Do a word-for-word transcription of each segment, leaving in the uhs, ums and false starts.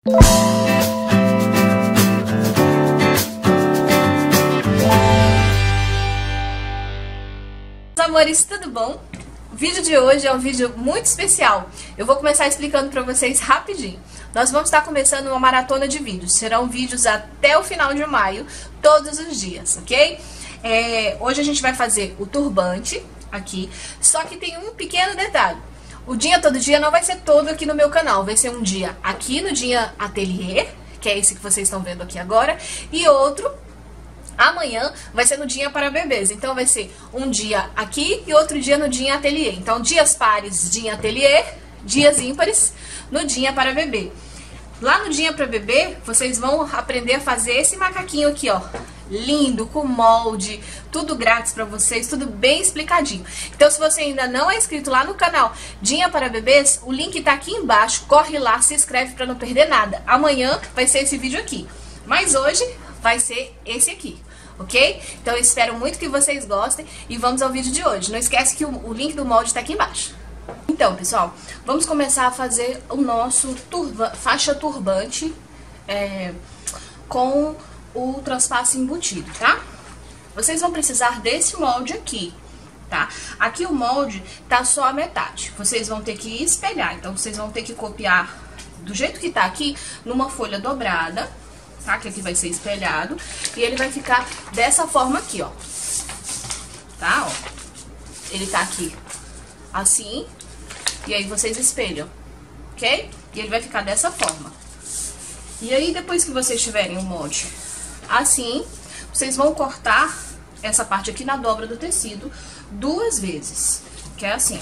Amores, tudo bom? O vídeo de hoje é um vídeo muito especial. Eu vou começar explicando pra vocês rapidinho. Nós vamos estar começando uma maratona de vídeos. Serão vídeos até o final de maio, todos os dias, ok? É, hoje a gente vai fazer o turbante aqui, só que tem um pequeno detalhe. O dia todo dia não vai ser todo aqui no meu canal. Vai ser um dia aqui no Dia Ateliê, que é esse que vocês estão vendo aqui agora, e outro amanhã vai ser no Dia para Bebês. Então vai ser um dia aqui e outro dia no Dia Ateliê. Então dias pares, Dia Ateliê, dias ímpares no Dia para Bebê. Lá no Dia para Bebê, vocês vão aprender a fazer esse macaquinho aqui, ó. Lindo, com molde, tudo grátis pra vocês, tudo bem explicadinho. Então se você ainda não é inscrito lá no canal Dia para Bebês, o link tá aqui embaixo, corre lá, se inscreve pra não perder nada. Amanhã vai ser esse vídeo aqui, mas hoje vai ser esse aqui, ok? Então eu espero muito que vocês gostem e vamos ao vídeo de hoje. Não esquece que o, o link do molde tá aqui embaixo. Então, pessoal, vamos começar a fazer o nosso turba, faixa turbante é, com o transpasso embutido, tá? Vocês vão precisar desse molde aqui, tá? Aqui o molde tá só a metade. Vocês vão ter que espelhar, então vocês vão ter que copiar do jeito que tá aqui, numa folha dobrada, tá? Que aqui vai ser espelhado. E ele vai ficar dessa forma aqui, ó. Tá? Ó. Ele tá aqui assim. E aí vocês espelham, ok? E ele vai ficar dessa forma. E aí, depois que vocês tiverem o molde assim, vocês vão cortar essa parte aqui na dobra do tecido duas vezes. Que é assim,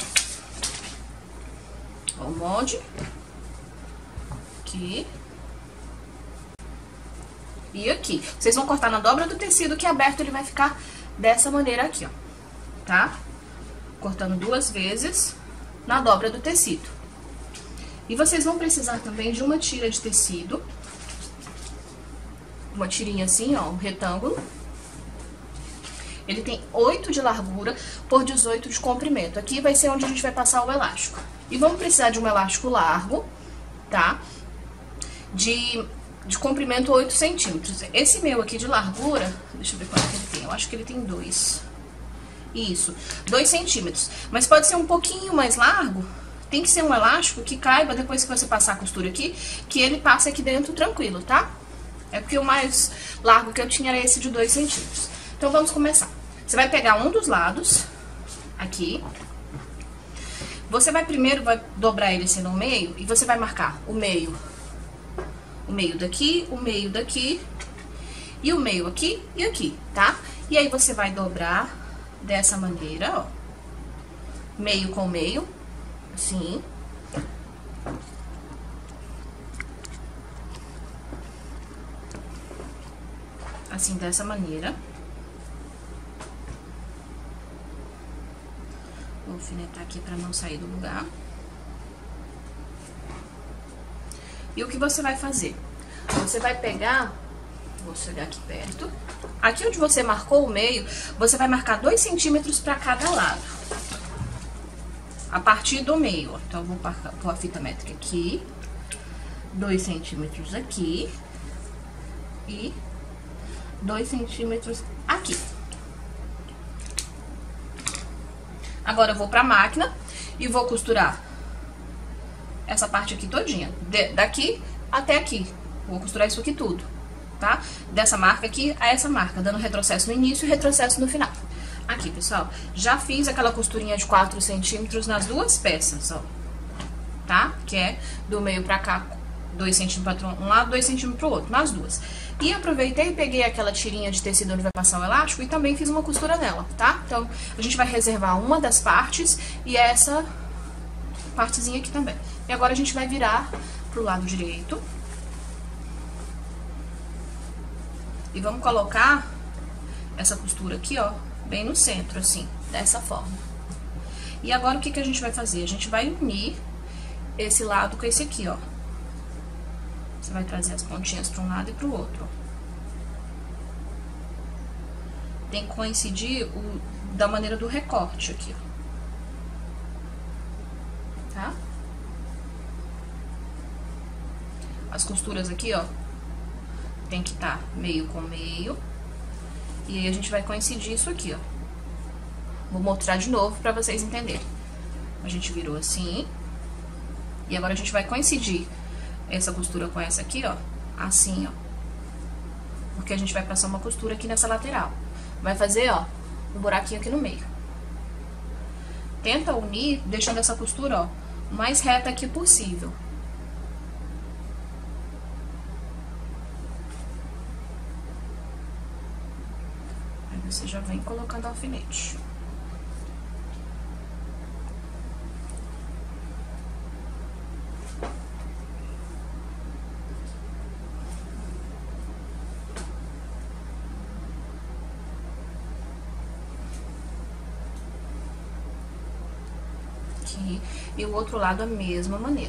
ó. O molde. Aqui. E aqui. Vocês vão cortar na dobra do tecido, que aberto ele vai ficar dessa maneira aqui, ó. Tá? Cortando duas vezes na dobra do tecido. E vocês vão precisar também de uma tira de tecido. Uma tirinha assim, ó, um retângulo. Ele tem oito de largura por dezoito de comprimento. Aqui vai ser onde a gente vai passar o elástico. E vamos precisar de um elástico largo, tá? De... de comprimento oito centímetros. Esse meu aqui de largura, deixa eu ver quanto que ele tem. Eu acho que ele tem dois. Isso, dois centímetros. Mas pode ser um pouquinho mais largo. Tem que ser um elástico que caiba depois que você passar a costura aqui, que ele passe aqui dentro tranquilo, tá? É porque o mais largo que eu tinha era esse de dois centímetros. Então vamos começar. Você vai pegar um dos lados, aqui. Você vai primeiro vai dobrar ele assim no meio e você vai marcar o meio. O meio daqui, o meio daqui, e o meio aqui e aqui, tá? E aí você vai dobrar dessa maneira, ó. Meio com meio, assim. Assim, dessa maneira. Vou alfinetar aqui pra não sair do lugar. E o que você vai fazer? Você vai pegar, vou chegar aqui perto, aqui onde você marcou o meio, você vai marcar dois centímetros para cada lado. A partir do meio, ó. Então, eu vou pôr a fita métrica aqui, dois centímetros aqui e dois centímetros aqui. Agora, eu vou pra máquina e vou costurar essa parte aqui todinha, de, daqui até aqui. Vou costurar isso aqui tudo, tá? Dessa marca aqui a essa marca, dando retrocesso no início e retrocesso no final. Aqui, pessoal, já fiz aquela costurinha de quatro centímetros nas duas peças, ó. Tá? Que é do meio pra cá, dois centímetros para um lado, dois centímetros pro outro, nas duas. E aproveitei e peguei aquela tirinha de tecido onde vai passar o elástico e também fiz uma costura nela, tá? Então, a gente vai reservar uma das partes e essa partezinha aqui também. E agora a gente vai virar pro lado direito. E vamos colocar essa costura aqui, ó, bem no centro, assim, dessa forma. E agora o que que a gente vai fazer? A gente vai unir esse lado com esse aqui, ó. Você vai trazer as pontinhas para um lado e para o outro, ó. Tem que coincidir o, da maneira do recorte aqui, ó. Tá? as costuras aqui, ó, tem que estar meio com meio. E aí a gente vai coincidir isso aqui, ó. Vou mostrar de novo pra vocês entenderem. A gente virou assim. E agora a gente vai coincidir essa costura com essa aqui, ó. Assim, ó. Porque a gente vai passar uma costura aqui nessa lateral. Vai fazer, ó, um buraquinho aqui no meio. Tenta unir, deixando essa costura, ó, o mais reta aqui possível. Aí você já vem colocando o alfinete. Aqui, e o outro lado a mesma maneira.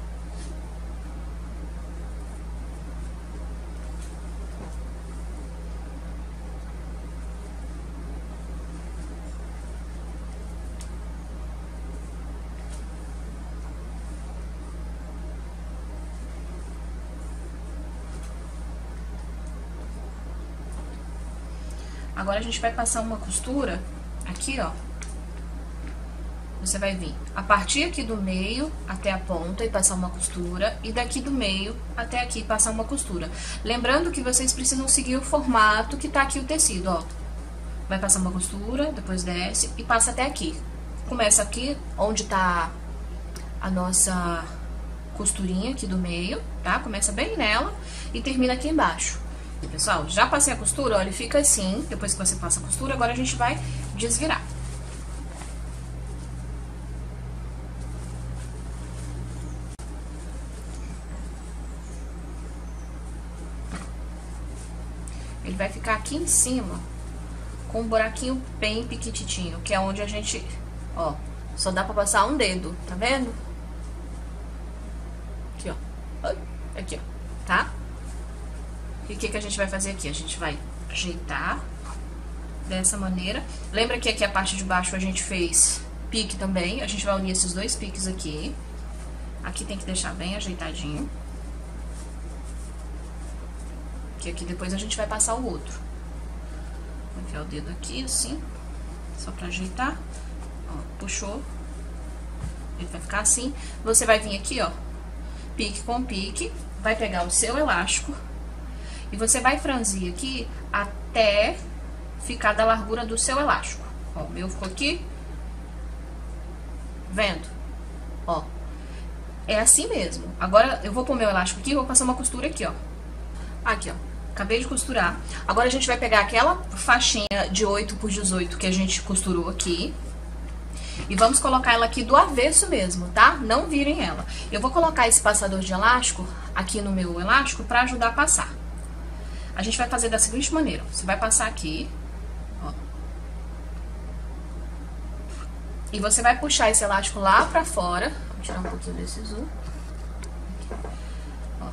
Agora a gente vai passar uma costura aqui, ó. Você vai vir a partir aqui do meio até a ponta e passar uma costura, e daqui do meio até aqui passar uma costura. Lembrando que vocês precisam seguir o formato que tá aqui o tecido, ó. Vai passar uma costura, depois desce e passa até aqui. Começa aqui onde tá a nossa costurinha aqui do meio, tá? Começa bem nela e termina aqui embaixo. Pessoal, já passei a costura, ó, ele fica assim. Depois que você passa a costura, agora a gente vai desvirar. Ele vai ficar aqui em cima com um buraquinho bem pequititinho, que é onde a gente, ó, só dá pra passar um dedo, tá vendo? Aqui, ó. Aqui, ó, tá? E o que que a gente vai fazer aqui? A gente vai ajeitar dessa maneira. Lembra que aqui a parte de baixo a gente fez pique também. A gente vai unir esses dois piques aqui. Aqui tem que deixar bem ajeitadinho. Que aqui depois a gente vai passar o outro. Vou enfiar o dedo aqui, assim, só pra ajeitar. Ó, puxou. Ele vai ficar assim. Você vai vir aqui, ó, pique com pique. Vai pegar o seu elástico. E você vai franzir aqui até ficar da largura do seu elástico. Ó, o meu ficou aqui. Vendo? Ó. É assim mesmo. Agora, eu vou pôr meu elástico aqui e vou passar uma costura aqui, ó. Aqui, ó. Acabei de costurar. Agora, a gente vai pegar aquela faixinha de oito por dezoito que a gente costurou aqui. E vamos colocar ela aqui do avesso mesmo, tá? Não virem ela. Eu vou colocar esse passador de elástico aqui no meu elástico pra ajudar a passar. A gente vai fazer da seguinte maneira. Você vai passar aqui, ó. E você vai puxar esse elástico lá pra fora. Vou tirar um pouquinho desse zoom. Aqui. Ó.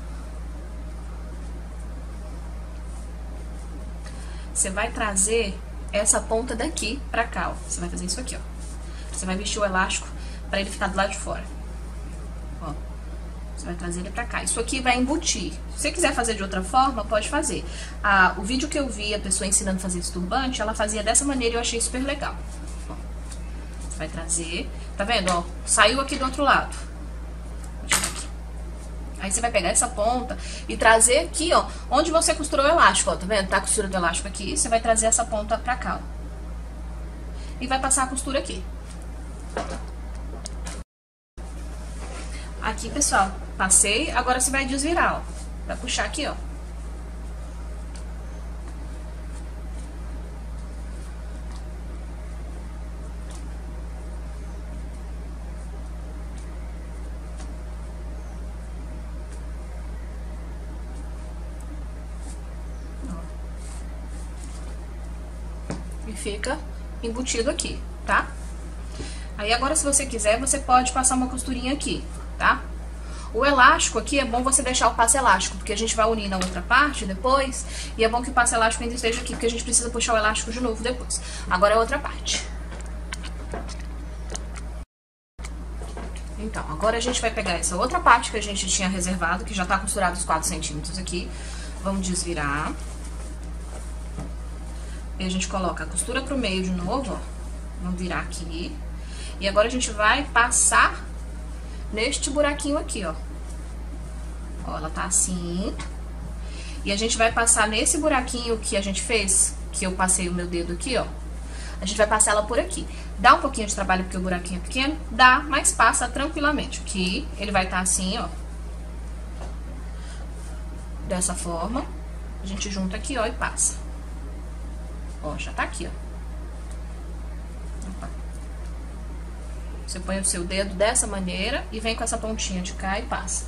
Você vai trazer essa ponta daqui pra cá, ó. Você vai fazer isso aqui, ó. Você vai vestir o elástico pra ele ficar do lado de fora. Ó. Você vai trazer ele pra cá. Isso aqui vai embutir. Se você quiser fazer de outra forma, pode fazer. Ah, o vídeo que eu vi, a pessoa ensinando a fazer esse turbante, ela fazia dessa maneira e eu achei super legal. Ó, você vai trazer. Tá vendo, ó? Saiu aqui do outro lado. Vou tirar aqui. Aí você vai pegar essa ponta e trazer aqui, ó, onde você costurou o elástico, ó. Tá vendo? Tá a costura do elástico aqui. Você vai trazer essa ponta pra cá, ó. E vai passar a costura aqui. Aqui, pessoal, passei. Agora você vai desvirar, ó. Vai puxar aqui, ó. E fica embutido aqui, tá? Aí agora, se você quiser, você pode passar uma costurinha aqui, tá? O elástico aqui é bom você deixar o passo elástico, porque a gente vai unir na outra parte depois, e é bom que o passo elástico ainda esteja aqui, porque a gente precisa puxar o elástico de novo depois. Agora é a outra parte. Então, agora a gente vai pegar essa outra parte que a gente tinha reservado, que já tá costurado os quatro centímetros aqui. Vamos desvirar. E a gente coloca a costura pro meio de novo, ó. Vamos virar aqui. E agora a gente vai passar neste buraquinho aqui, ó. Ó, ela tá assim. E a gente vai passar nesse buraquinho que a gente fez, que eu passei o meu dedo aqui, ó. A gente vai passar ela por aqui. Dá um pouquinho de trabalho porque o buraquinho é pequeno? Dá, mas passa tranquilamente. Aqui, ele vai estar assim, ó. Dessa forma. A gente junta aqui, ó, e passa. Ó, já tá aqui, ó. Opa. Você põe o seu dedo dessa maneira e vem com essa pontinha de cá e passa.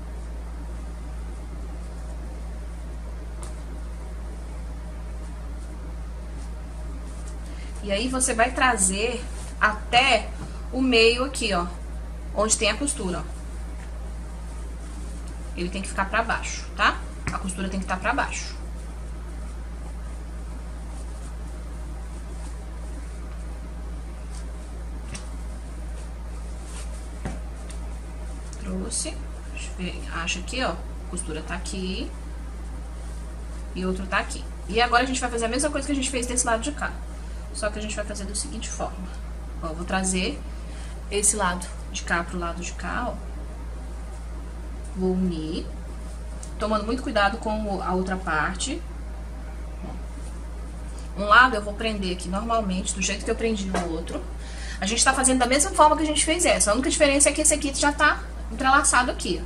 E aí, você vai trazer até o meio aqui, ó. Onde tem a costura, ó. Ele tem que ficar pra baixo, tá? A costura tem que estar pra baixo. Trouxe. Deixa eu ver. Acha aqui, ó. A costura tá aqui. E outro tá aqui. E agora a gente vai fazer a mesma coisa que a gente fez desse lado de cá. Só que a gente vai fazer da seguinte forma. Ó, vou trazer esse lado de cá pro lado de cá, ó. Vou unir. Tomando muito cuidado com a outra parte. Um lado eu vou prender aqui normalmente, do jeito que eu prendi o outro. A gente tá fazendo da mesma forma que a gente fez essa. A única diferença é que esse aqui já tá entrelaçado aqui,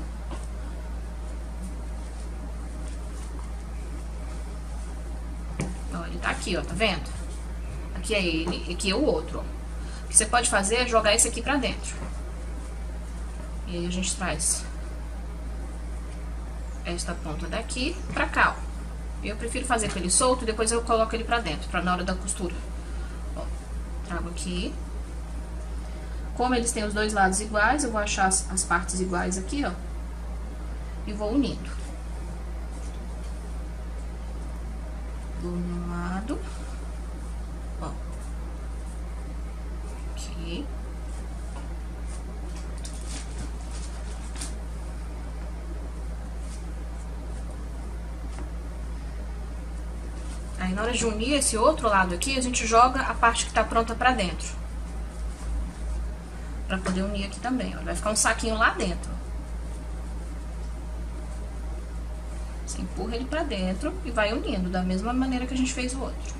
ó. Ó, ele tá aqui, ó, tá vendo? Aqui é ele, aqui é o outro, ó. O que você pode fazer é jogar esse aqui pra dentro. E aí a gente traz esta ponta daqui pra cá, ó. Eu prefiro fazer com ele solto e depois eu coloco ele pra dentro, pra na hora da costura. Ó, trago aqui. Como eles têm os dois lados iguais, eu vou achar as, as partes iguais aqui, ó. E vou unindo. Vou no lado. Ó. Aqui. Aí, na hora de unir esse outro lado aqui, a gente joga a parte que tá pronta pra dentro. Pra poder unir aqui também, ó. Vai ficar um saquinho lá dentro. Você empurra ele pra dentro e vai unindo, da mesma maneira que a gente fez o outro.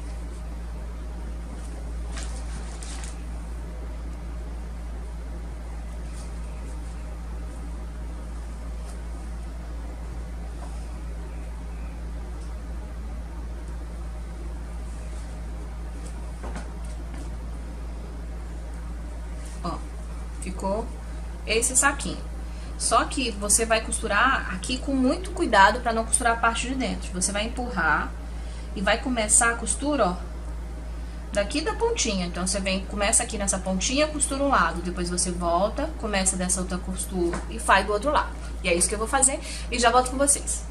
Ficou esse saquinho. Só que você vai costurar aqui com muito cuidado para não costurar a parte de dentro. Você vai empurrar e vai começar a costura, ó, daqui da pontinha. Então, você vem, começa aqui nessa pontinha, costura um lado. Depois você volta, começa dessa outra costura e faz do outro lado. E é isso que eu vou fazer e já volto com vocês.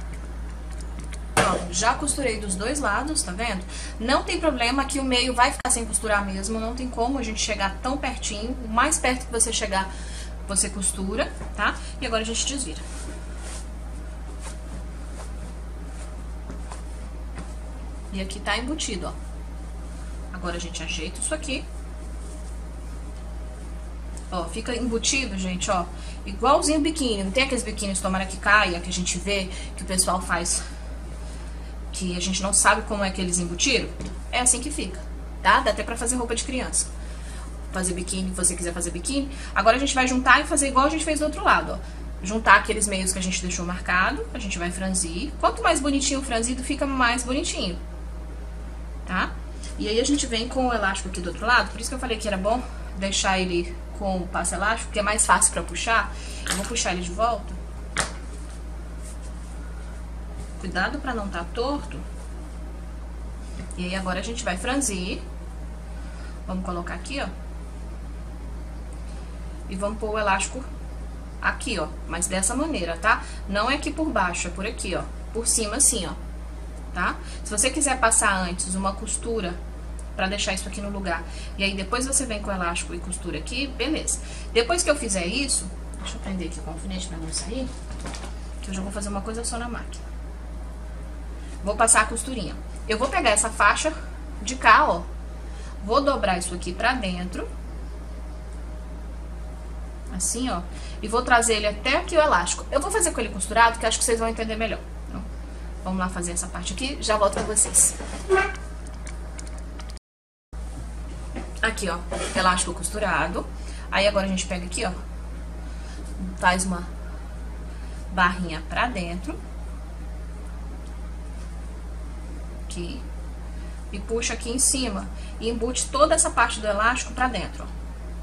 Ó, já costurei dos dois lados, tá vendo? Não tem problema que o meio vai ficar sem costurar mesmo, não tem como a gente chegar tão pertinho. O mais perto que você chegar, você costura, tá? E agora a gente desvira. E aqui tá embutido, ó. Agora a gente ajeita isso aqui. Ó, fica embutido, gente, ó, igualzinho biquíni. Não tem aqueles biquínis tomara que caia, que a gente vê, que o pessoal faz, que a gente não sabe como é que eles embutiram? É assim que fica, tá? Dá até pra fazer roupa de criança. Fazer biquíni, se você quiser fazer biquíni. Agora a gente vai juntar e fazer igual a gente fez do outro lado, ó. Juntar aqueles meios que a gente deixou marcado, a gente vai franzir. Quanto mais bonitinho o franzido, fica mais bonitinho, tá? E aí a gente vem com o elástico aqui do outro lado, por isso que eu falei que era bom deixar ele com o passo elástico, porque é mais fácil pra puxar. Eu vou puxar ele de volta. Cuidado pra não tá torto. E aí agora a gente vai franzir. Vamos colocar aqui, ó. E vamos pôr o elástico aqui, ó. Mas dessa maneira, tá? Não é aqui por baixo, é por aqui, ó. Por cima assim, ó. Tá? Se você quiser passar antes uma costura pra deixar isso aqui no lugar. E aí depois você vem com o elástico e costura aqui, beleza. Depois que eu fizer isso, deixa eu prender aqui com o alfinete pra não sair, que eu já vou fazer uma coisa só na máquina. Vou passar a costurinha. Eu vou pegar essa faixa de cá, ó, vou dobrar isso aqui pra dentro, assim, ó, e vou trazer ele até aqui o elástico. Eu vou fazer com ele costurado, que acho que vocês vão entender melhor. Então, vamos lá fazer essa parte aqui, já volto com vocês. Aqui, ó, elástico costurado. Aí agora a gente pega aqui, ó, faz uma barrinha pra dentro. Aqui. E puxa aqui em cima. E embute toda essa parte do elástico pra dentro, ó.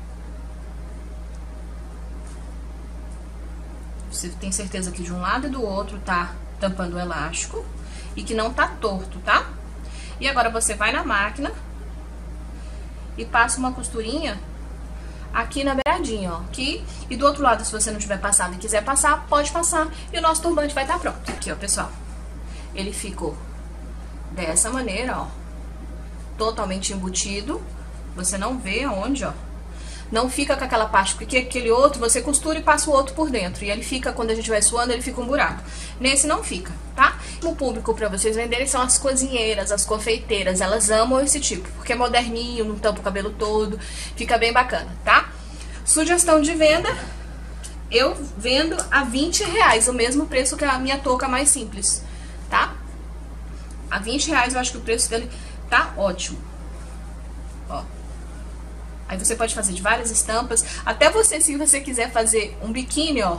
Você tem certeza que de um lado e do outro tá tampando o elástico e que não tá torto, tá? E agora você vai na máquina e passa uma costurinha aqui na beiradinha, ó, aqui. E do outro lado, se você não tiver passado e quiser passar, pode passar. E o nosso turbante vai estar pronto. Aqui, ó, pessoal. Ele ficou dessa maneira, ó, totalmente embutido. Você não vê aonde, ó. Não fica com aquela parte, porque aquele outro você costura e passa o outro por dentro. E ele fica, quando a gente vai suando, ele fica um buraco. Nesse não fica, tá? O público pra vocês venderem são as cozinheiras, as confeiteiras. Elas amam esse tipo, porque é moderninho, não tampa o cabelo todo. Fica bem bacana, tá? Sugestão de venda, eu vendo a vinte reais, o mesmo preço que a minha touca mais simples, tá? A vinte reais eu acho que o preço dele tá ótimo. Ó. Aí você pode fazer de várias estampas. Até você, se você quiser fazer um biquíni, ó,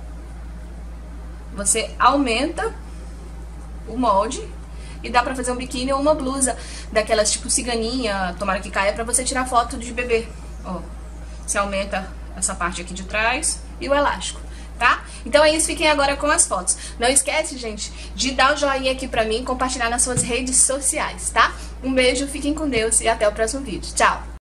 você aumenta o molde e dá pra fazer um biquíni ou uma blusa daquelas tipo ciganinha, tomara que caia, pra você tirar foto de bebê. Ó, você aumenta essa parte aqui de trás e o elástico, tá? Então é isso, fiquem agora com as fotos. Não esquece, gente, de dar o joinha aqui pra mim e compartilhar nas suas redes sociais, tá? Um beijo, fiquem com Deus e até o próximo vídeo. Tchau!